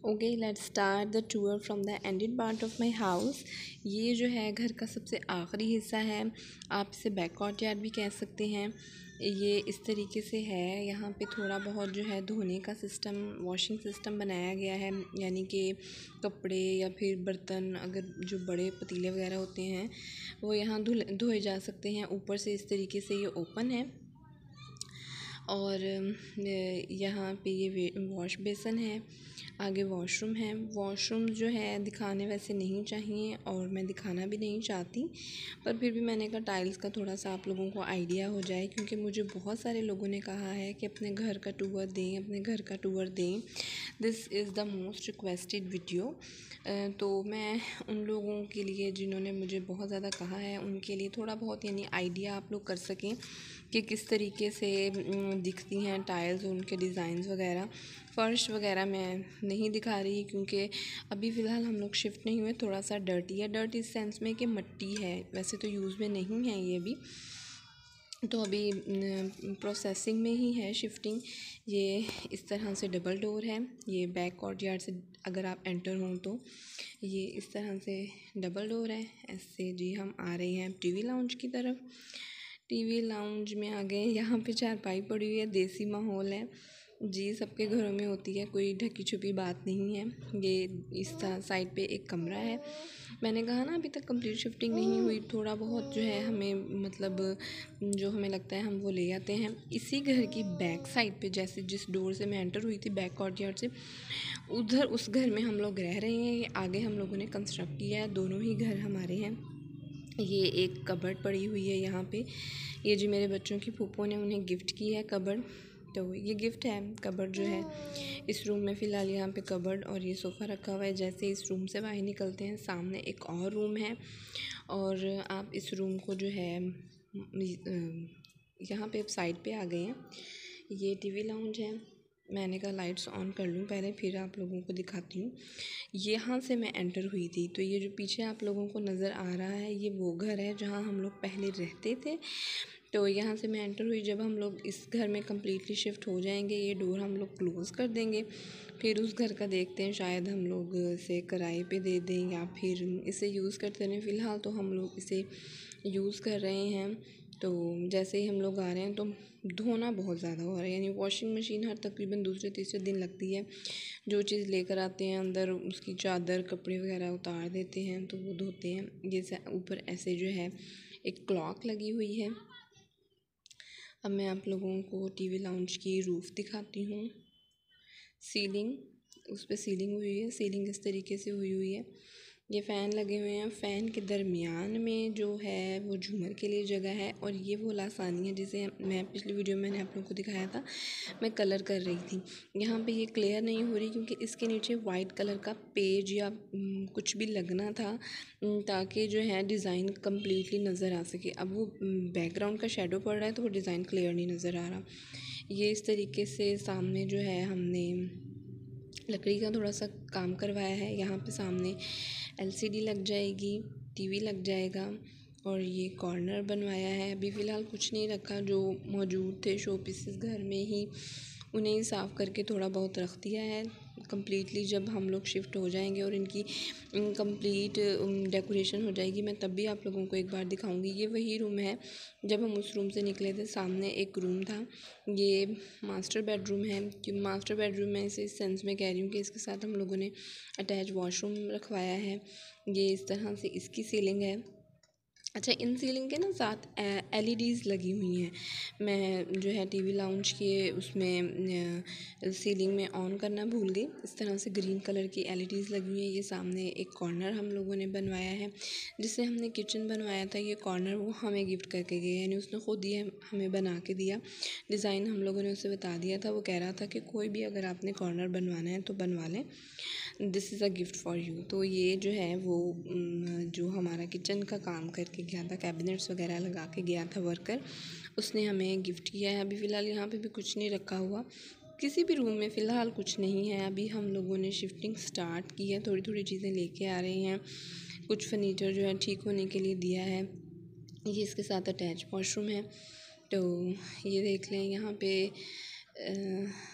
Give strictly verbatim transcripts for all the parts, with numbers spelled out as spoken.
Okay, let's start the tour from the ended part of my house. ये जो है घर का सबसे आखिरी हिस्सा है, आप इसे बैक कॉर्टयार्ड भी कह सकते हैं। ये इस तरीके से है, यहाँ पे थोड़ा बहुत जो है धोने का सिस्टम, वॉशिंग सिस्टम बनाया गया है, यानी कि कपड़े या फिर बर्तन, अगर जो बड़े पतीले वगैरह होते हैं वो यहाँ धुल धोए जा सकते हैं। ऊपर से इस तरीके से ये ओपन है और यहाँ पे ये वॉश बेसन है, आगे वॉशरूम है। वॉशरूम जो है दिखाने वैसे नहीं चाहिए और मैं दिखाना भी नहीं चाहती, पर फिर भी मैंने कहा टाइल्स का थोड़ा सा आप लोगों को आइडिया हो जाए, क्योंकि मुझे बहुत सारे लोगों ने कहा है कि अपने घर का टूर दें, अपने घर का टूर दें। This is the most requested video. तो मैं उन लोगों के लिए जिन्होंने मुझे बहुत ज़्यादा कहा है, उनके लिए थोड़ा बहुत यानी आइडिया आप लोग कर सकें कि किस तरीके से दिखती हैं टाइल्स, उनके डिज़ाइंस वगैरह। फ़र्श वगैरह मैं नहीं दिखा रही क्योंकि अभी फ़िलहाल हम लोग शिफ्ट नहीं हुए, थोड़ा सा डर्टी है। डर्ट इस सेंस में कि मिट्टी है, वैसे तो यूज़ में नहीं है ये भी, तो अभी प्रोसेसिंग में ही है शिफ्टिंग। ये इस तरह से डबल डोर है, ये बैक कॉर्टयार्ड से अगर आप एंटर हों तो ये इस तरह से डबल डोर है। ऐसे जी हम आ रहे हैं टीवी लाउंज की तरफ। टीवी लाउंज में आ गए, यहाँ पे चारपाई पड़ी हुई है, देसी माहौल है जी, सबके घरों में होती है, कोई ढकी छुपी बात नहीं है। ये इस साइड पे एक कमरा है। मैंने कहा ना अभी तक कंप्लीट शिफ्टिंग नहीं हुई, थोड़ा बहुत जो है हमें मतलब जो हमें लगता है हम वो ले आते हैं। इसी घर की बैक साइड पे, जैसे जिस डोर से मैं एंटर हुई थी बैक कॉर्टयार्ड से, उधर उस घर में हम लोग रह रहे हैं। ये आगे हम लोगों ने कंस्ट्रक्ट किया है, दोनों ही घर हमारे हैं। ये एक कबर्ड पड़ी हुई है यहाँ पे, ये जो मेरे बच्चों की फूफो ने उन्हें गिफ्ट की है कबर्ड, तो ये गिफ्ट है कबर्ड जो है। इस रूम में फ़िलहाल यहाँ पे कबर्ड और ये सोफ़ा रखा हुआ है। जैसे इस रूम से बाहर निकलते हैं सामने एक और रूम है, और आप इस रूम को जो है यहाँ पे साइड पे आ गए हैं। ये टीवी लाउंज है। मैंने कहा लाइट्स ऑन कर लूँ पहले, फिर आप लोगों को दिखाती हूँ। यहाँ से मैं एंटर हुई थी, तो ये जो पीछे आप लोगों को नज़र आ रहा है ये वो घर है जहाँ हम लोग पहले रहते थे। तो यहाँ से मैं एंटर हुई। जब हम लोग इस घर में कम्प्लीटली शिफ्ट हो जाएंगे, ये डोर हम लोग क्लोज़ कर देंगे, फिर उस घर का देखते हैं, शायद हम लोग इसे किराए पे दे दें या फिर इसे यूज़ करते रहें। फ़िलहाल तो हम लोग इसे यूज़ कर रहे हैं। तो जैसे ही हम लोग आ रहे हैं तो धोना बहुत ज़्यादा हो रहा है, यानी वॉशिंग मशीन हर तकरीबन दूसरे तीसरे दिन लगती है। जो चीज़ लेकर आते हैं अंदर, उसकी चादर कपड़े वगैरह उतार देते हैं तो वो धोते हैं। ये ऊपर ऐसे जो है एक क्लॉक लगी हुई है। अब मैं आप लोगों को टीवी लाउंज की रूफ़ दिखाती हूँ। सीलिंग, उस पर सीलिंग हुई है, सीलिंग इस तरीके से हुई हुई है। ये फ़ैन लगे हुए हैं, फ़ैन के दरमियान में जो है वो झूमर के लिए जगह है, और ये वो लासानी है जिसे मैं पिछली वीडियो में मैंने आप लोगों को दिखाया था, मैं कलर कर रही थी। यहाँ पे ये क्लियर नहीं हो रही क्योंकि इसके नीचे वाइट कलर का पेज या कुछ भी लगना था, ताकि जो है डिज़ाइन कम्प्लीटली नज़र आ सके। अब वो बैकग्राउंड का शेडो पड़ रहा है तो वो डिज़ाइन क्लियर नहीं नज़र आ रहा। ये इस तरीके से सामने जो है हमने लकड़ी का थोड़ा सा काम करवाया है। यहाँ पे सामने एलसीडी लग जाएगी, टीवी लग जाएगा, और ये कॉर्नर बनवाया है। अभी फ़िलहाल कुछ नहीं रखा, जो मौजूद थे शो पीसेस घर में ही उन्हें ही साफ़ करके थोड़ा बहुत रख दिया है। कम्प्लीटली जब हम लोग शिफ्ट हो जाएंगे और इनकी कंप्लीट डेकोरेशन हो जाएगी, मैं तब भी आप लोगों को एक बार दिखाऊंगी। ये वही रूम है जब हम उस रूम से निकले थे, सामने एक रूम था। ये मास्टर बेडरूम है, कि मास्टर बेडरूम में इसे इस सेंस में कह रही हूँ कि इसके साथ हम लोगों ने अटैच वॉशरूम रखवाया है। ये इस तरह से इसकी सीलिंग है। अच्छा, इन सीलिंग के ना साथ एलईडीज़ लगी हुई हैं। मैं जो है टीवी लाउंज के उसमें सीलिंग में ऑन करना भूल गई। इस तरह से ग्रीन कलर की एलईडीज़ लगी हुई हैं। ये सामने एक कॉर्नर हम लोगों ने बनवाया है, जिससे हमने किचन बनवाया था। ये कॉर्नर वो हमें गिफ्ट करके गए, यानी उसने खुद ही हमें बना के दिया। डिज़ाइन हम लोगों ने उसे बता दिया था। वो कह रहा था कि कोई भी अगर आपने कॉर्नर बनवाना है तो बनवा लें, this is a gift for you. तो ये जो है वो जो हमारा किचन का काम करके गया था, कैबिनेट्स वगैरह लगा के गया था वर्कर, उसने हमें गिफ्ट किया है। अभी फ़िलहाल यहाँ पे भी कुछ नहीं रखा हुआ, किसी भी रूम में फ़िलहाल कुछ नहीं है। अभी हम लोगों ने शिफ्टिंग स्टार्ट की है, थोड़ी थोड़ी चीज़ें लेके आ रहे हैं। कुछ फर्नीचर जो है ठीक होने के लिए दिया है। ये इसके साथ अटैच वॉशरूम है। तो ये देख लें, यहाँ पे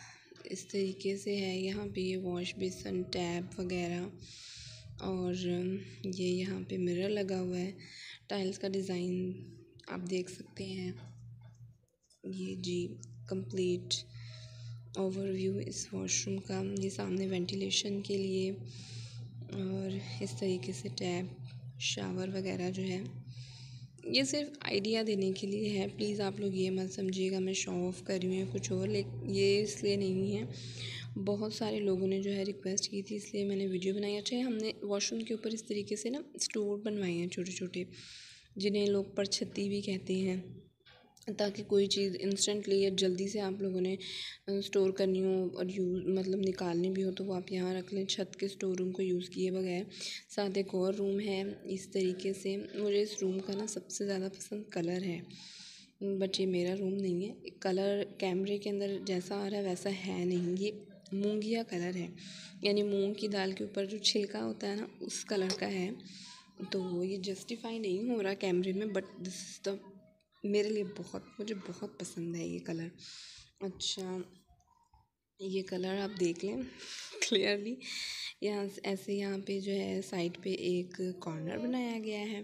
इस तरीके से है। यहाँ पे ये वॉश बेसन, टैप वगैरह, और ये यहाँ पे मिरर लगा हुआ है। टाइल्स का डिज़ाइन आप देख सकते हैं। ये जी कंप्लीट ओवरव्यू इस वॉशरूम का। ये सामने वेंटिलेशन के लिए, और इस तरीके से टैप, शावर वगैरह जो है, ये सिर्फ आइडिया देने के लिए है। प्लीज़ आप लोग ये मत समझिएगा मैं शो ऑफ़ कर रही हूँ कुछ और, लेकिन ये इसलिए नहीं है। बहुत सारे लोगों ने जो है रिक्वेस्ट की थी, इसलिए मैंने वीडियो बनाई। अच्छा, हमने वॉशरूम के ऊपर इस तरीके से ना स्टोर बनवाए हैं छोटे छोटे, जिन्हें लोग परछत्ती भी कहते हैं, ताकि कोई चीज़ इंस्टेंटली या जल्दी से आप लोगों ने स्टोर करनी हो और यूज़ मतलब निकालनी भी हो तो वो आप यहाँ रख लें, छत के स्टोर रूम को यूज़ किए बगैर। साथ एक और रूम है इस तरीके से। मुझे इस रूम का ना सबसे ज़्यादा पसंद कलर है, बट ये मेरा रूम नहीं है। कलर कैमरे के अंदर जैसा आ रहा है वैसा है नहीं, ये मूंगिया कलर है, यानी मूंग की दाल के ऊपर जो छिलका होता है ना, उस कलर का है। तो ये जस्टिफाई नहीं हो रहा कैमरे में, बट दिस इज़ द मेरे लिए बहुत, मुझे बहुत पसंद है ये कलर। अच्छा, ये कलर आप देख लें क्लियरली। यहाँ ऐसे यहाँ पे जो है साइड पे एक कॉर्नर बनाया गया है।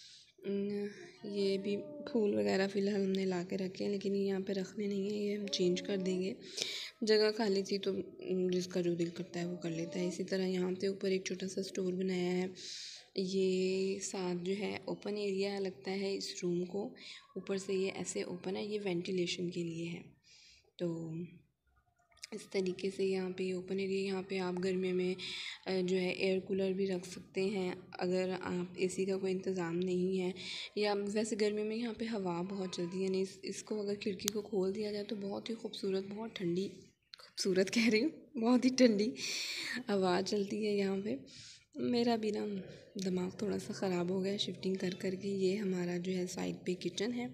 ये भी फूल वगैरह फ़िलहाल हमने ला के रखे हैं, लेकिन यहाँ पे रखने नहीं है, ये हम चेंज कर देंगे। जगह खाली थी तो जिसका जो दिल करता है वो कर लेता है। इसी तरह यहाँ पे ऊपर एक छोटा सा स्टोर बनाया है। ये साथ जो है ओपन एरिया लगता है इस रूम को, ऊपर से ये ऐसे ओपन है, ये वेंटिलेशन के लिए है। तो इस तरीके से यहाँ पे ओपन एरिया, यहाँ पे आप गर्मी में जो है एयर कूलर भी रख सकते हैं अगर आप एसी का कोई इंतज़ाम नहीं है, या वैसे गर्मी में यहाँ पे हवा बहुत चलती है। नहीं, इस, इसको अगर खिड़की को खोल दिया जाए तो बहुत ही खूबसूरत, बहुत ठंडी, खूबसूरत कह रही हूँ, बहुत ही ठंडी हवा चलती है यहाँ पे। मेरा भी ना दिमाग थोड़ा सा ख़राब हो गया शिफ्टिंग कर कर के। ये हमारा जो है साइड पे किचन है।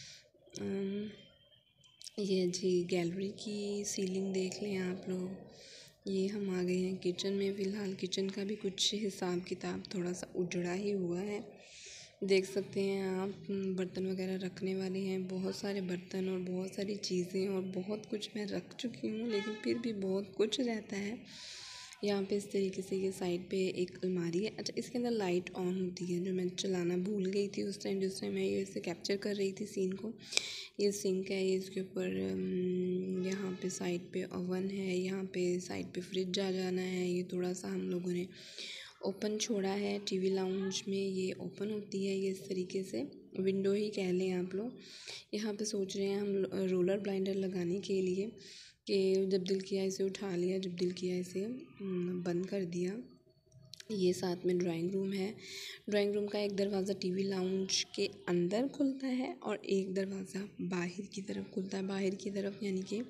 ये जी गैलरी की सीलिंग देख लें आप लोग। ये हम आ गए हैं किचन में। फ़िलहाल किचन का भी कुछ हिसाब किताब थोड़ा सा उजड़ा ही हुआ है, देख सकते हैं आप। बर्तन वगैरह रखने वाले हैं, बहुत सारे बर्तन और बहुत सारी चीज़ें और बहुत कुछ मैं रख चुकी हूँ, लेकिन फिर भी बहुत कुछ रहता है। यहाँ पे इस तरीके से ये साइड पे एक अलमारी है। अच्छा, इसके अंदर लाइट ऑन होती है, जो मैं चलाना भूल गई थी उस टाइम, जिस टाइम मैं ये इसे कैप्चर कर रही थी सीन को। ये सिंक है, ये इसके ऊपर यहाँ पे साइड पे ओवन है, यहाँ पे साइड पे फ्रिज आ जाना है। ये थोड़ा सा हम लोगों ने ओपन छोड़ा है। टीवी लाउंज में ये ओपन होती है, ये इस तरीके से विंडो ही कह लें आप लोग। यहाँ पे सोच रहे हैं हम रोलर ब्लाइंडर लगाने के लिए, कि जब दिल किया इसे उठा लिया, जब दिल किया इसे बंद कर दिया। ये साथ में ड्राइंग रूम है। ड्राइंग रूम का एक दरवाज़ा टीवी लाउंज के अंदर खुलता है और एक दरवाज़ा बाहर की तरफ खुलता है, बाहर की तरफ यानी कि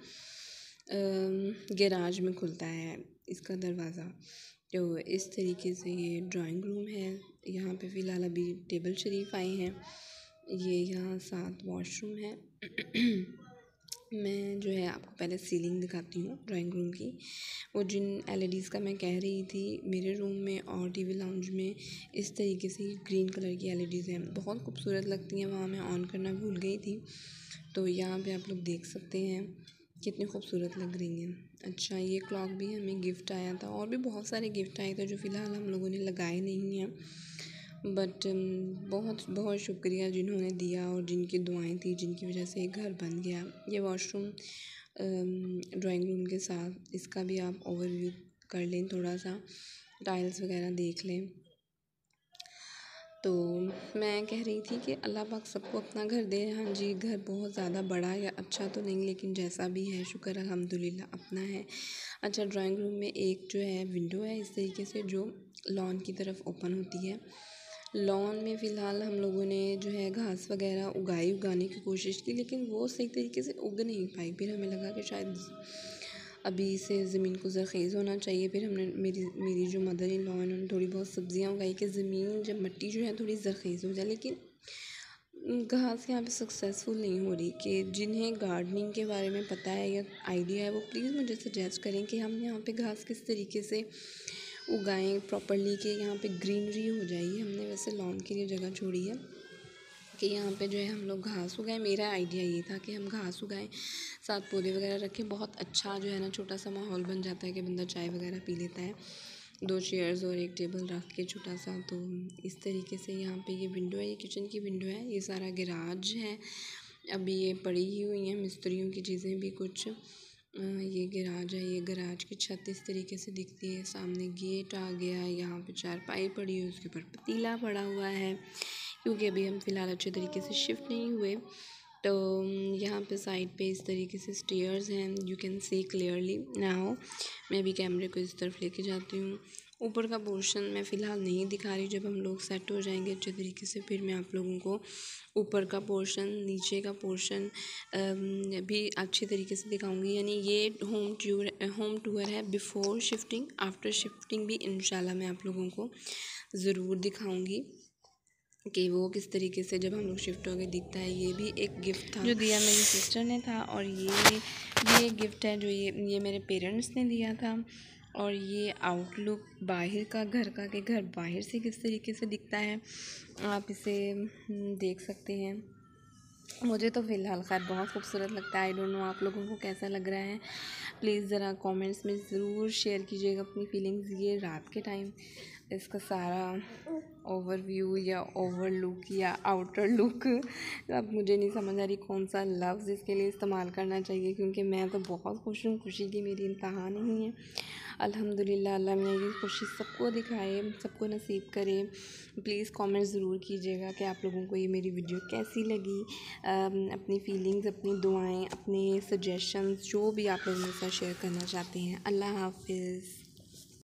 गैराज में खुलता है इसका दरवाज़ा। तो इस तरीके से ये ड्राइंग रूम है। यहाँ पे फ़िलहाल अभी टेबल शरीफ आए हैं। ये यहाँ साथ वॉशरूम है। मैं जो है आपको पहले सीलिंग दिखाती हूँ ड्राइंग रूम की। वो जिन एलईडीज़ का मैं कह रही थी, मेरे रूम में और टीवी लाउंज में इस तरीके से ग्रीन कलर की एलईडीज़ हैं, बहुत खूबसूरत लगती हैं। वहाँ मैं ऑन करना भूल गई थी, तो यहाँ पे आप लोग देख सकते हैं कितनी खूबसूरत लग रही हैं। अच्छा, ये क्लॉक भी हमें गिफ्ट आया था, और भी बहुत सारे गिफ्ट आए थे जो फ़िलहाल हम लोगों ने लगाए नहीं हैं, बट बहुत बहुत शुक्रिया जिन्होंने दिया और जिनकी दुआएं थी, जिनकी वजह से ये घर बन गया। ये वॉशरूम ड्राइंग रूम के साथ, इसका भी आप ओवरव्यू कर लें, थोड़ा सा टाइल्स वगैरह देख लें। तो मैं कह रही थी कि अल्लाह पाक सबको अपना घर दे। हाँ जी, घर बहुत ज़्यादा बड़ा या अच्छा तो नहीं, लेकिन जैसा भी है शुक्र अल्हम्दुलिल्लाह अपना है। अच्छा, ड्राइंग रूम में एक जो है विंडो है इस तरीके से, जो लॉन की तरफ ओपन होती है। लॉन में फ़िलहाल हम लोगों ने जो है घास वगैरह उगाई उगाने की कोशिश की, लेकिन वो सही तरीके से उग नहीं पाई। फिर हमें लगा कि शायद अभी से ज़मीन को ज़रख़ेज़ होना चाहिए। फिर हमने मेरी मेरी जो मदर इन लॉ है, उन्होंने थोड़ी बहुत सब्ज़ियाँ उगाई कि ज़मीन जब मिट्टी जो है थोड़ी ज़रख़ेज़ हो जाए। लेकिन घास यहाँ पे सक्सेसफुल नहीं हो रही। कि जिन्हें गार्डनिंग के बारे में पता है या आइडिया है, वो प्लीज़ मुझे सजेस्ट करें कि हम यहाँ पे घास किस तरीके से उगाएं प्रॉपर्ली, कि यहाँ पे ग्रीनरी हो जाएगी। हमने वैसे लॉन के लिए जगह छोड़ी है, कि यहाँ पे जो है हम लोग घास उगाएं। मेरा आइडिया ये था कि हम घास उगाएं, साथ पौधे वगैरह रखें। बहुत अच्छा जो है ना छोटा सा माहौल बन जाता है कि बंदा चाय वगैरह पी लेता है। दो चेयर्स और एक टेबल रख के छोटा सा। तो इस तरीके से यहाँ पे ये विंडो है, ये किचन की विंडो है। ये सारा गैराज है, अभी ये पड़ी ही हुई हैं मिस्त्रियों की चीज़ें भी कुछ। ये गैराज है, ये गैराज की छत इस तरीके से दिखती है। सामने गेट आ गया है, यहाँ पे चारपाई पड़ी है, उसके ऊपर पतीला पड़ा हुआ है, क्योंकि अभी हम फ़िलहाल अच्छे तरीके से शिफ्ट नहीं हुए। तो यहाँ पे साइड पे इस तरीके से स्टेयर्स हैं, you can see clearly now. मैं भी कैमरे को इस तरफ लेके जाती हूँ। ऊपर का पोर्शन मैं फ़िलहाल नहीं दिखा रही, जब हम लोग सेट हो जाएंगे अच्छे तरीके से फिर मैं आप लोगों को ऊपर का पोर्शन, नीचे का पोर्शन भी अच्छे तरीके से दिखाऊंगी। यानी ये होम टूर होम टूर है बिफ़ोर शिफ्टिंग, आफ्टर शिफ्टिंग भी इंशाल्लाह मैं आप लोगों को ज़रूर दिखाऊंगी कि वो किस तरीके से जब हम लोग शिफ्ट हो गए दिखता है। ये भी एक गिफ्ट था जो दिया मेरी सिस्टर ने था, और ये ये गिफ्ट है जो ये ये मेरे पेरेंट्स ने दिया था। और ये आउटलुक बाहर का, घर का, कि घर बाहर से किस तरीके से दिखता है आप इसे देख सकते हैं। मुझे तो फ़िलहाल खैर बहुत खूबसूरत लगता है। आई डोंट नो आप लोगों को कैसा लग रहा है, प्लीज़ ज़रा कमेंट्स में ज़रूर शेयर कीजिएगा अपनी फीलिंग्स। ये रात के टाइम इसका सारा ओवरव्यू या ओवरलुक या आउटर लुक, अब मुझे नहीं समझ आ रही कौन सा लफ्ज़ इसके लिए इस्तेमाल करना चाहिए, क्योंकि मैं तो बहुत खुश हूँ। खुशी की मेरी इंतहा नहीं है। अल्हम्दुलिल्लाह, अल्लाह मेरी खुशी सबको दिखाए, सबको नसीब करे। प्लीज़ कमेंट ज़रूर कीजिएगा कि आप लोगों को ये मेरी वीडियो कैसी लगी। अपनी फीलिंग्स, अपनी दुआएं, अपने सजेशंस जो भी आप लोगों के साथ शेयर करना चाहते हैं। अल्लाह हाफ़िज़।